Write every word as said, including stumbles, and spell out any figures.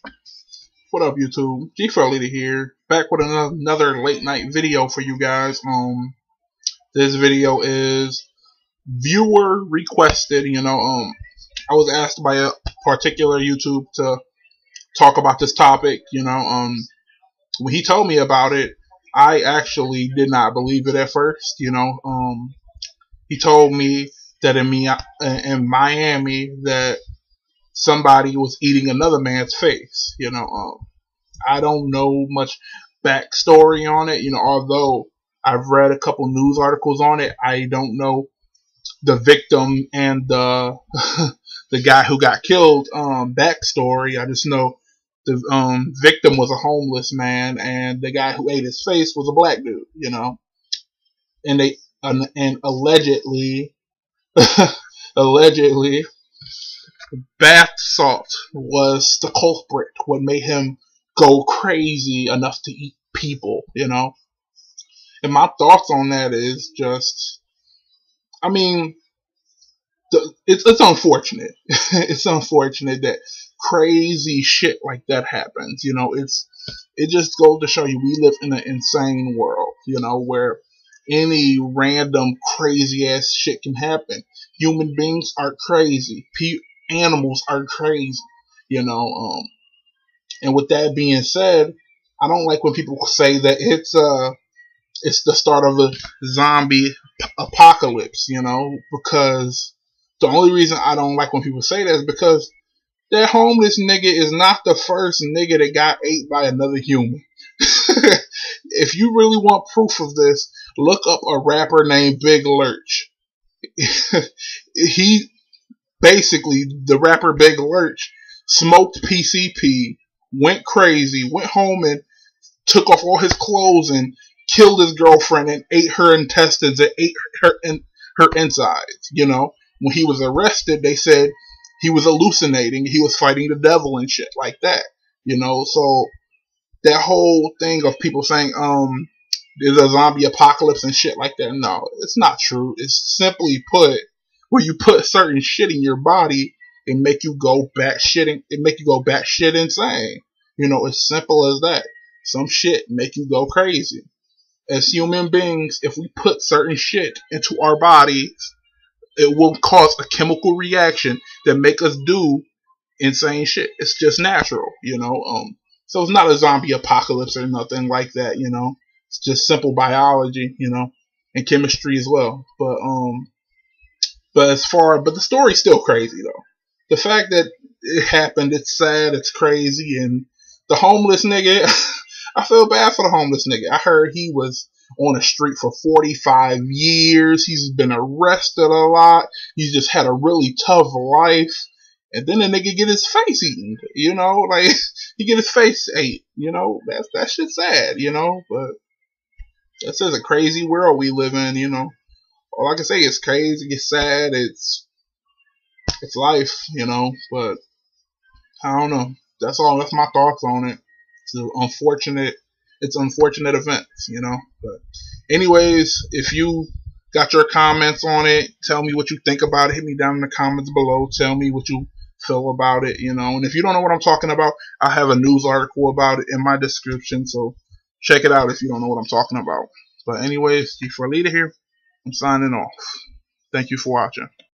What up, YouTube? G four Leader here, back with another late night video for you guys. Um, this video is viewer requested. You know, um, I was asked by a particular YouTube to talk about this topic. You know, um, when he told me about it, I actually did not believe it at first. You know, um, he told me that in me in Miami that somebody was eating another man's face. You know, um. I don't know much backstory on it, you know, although I've read a couple news articles on it. I don't know the victim and the the guy who got killed um, backstory. I just know the um, victim was a homeless man, and the guy who ate his face was a black dude, you know, and they and, and allegedly allegedly bath salt was the culprit, what made him go crazy enough to eat people, you know. And my thoughts on that is just, I mean, the, it's it's unfortunate. It's unfortunate that crazy shit like that happens. You know, it's it just goes to show you we live in an insane world. You know, where any random crazy ass shit can happen. Human beings are crazy. Pe- animals are crazy. You know, um, and with that being said, I don't like when people say that it's uh it's the start of a zombie apocalypse, you know, because the only reason I don't like when people say that is because that homeless nigga is not the first nigga that got ate by another human. If you really want proof of this, look up a rapper named Big Lurch. He basically, the rapper Big Lurch, smoked P C P, went crazy, went home and took off all his clothes and killed his girlfriend and ate her intestines and ate her in, her insides. You know, when he was arrested, they said he was hallucinating, he was fighting the devil and shit like that. You know, so that whole thing of people saying um there's a zombie apocalypse and shit like that, no, it's not true. It's simply put where you put certain shit in your body and make you go bat shit, it make you go bat shit insane. You know, it's simple as that. Some shit make you go crazy. As human beings, if we put certain shit into our bodies, it will cause a chemical reaction that make us do insane shit. It's just natural, you know. Um, so it's not a zombie apocalypse or nothing like that, you know. It's just simple biology, you know, and chemistry as well. But um, but as far, but the story's still crazy though. The fact that it happened, it's sad, it's crazy, and the homeless nigga, I feel bad for the homeless nigga. I heard he was on the street for forty-five years. He's been arrested a lot. He's just had a really tough life. And then the nigga get his face eaten, you know, like he get his face ate, you know, that's that shit's sad, you know, but that's just a crazy world we live in, you know. All I can say is crazy, it's sad, it's it's life, you know, but I don't know. That's all. That's my thoughts on it. It's an unfortunate. It's unfortunate events, you know. But anyways, if you got your comments on it, tell me what you think about it. Hit me down in the comments below. Tell me what you feel about it, you know. And if you don't know what I'm talking about, I have a news article about it in my description. So check it out if you don't know what I'm talking about. But anyways, G four Leader here. I'm signing off. Thank you for watching.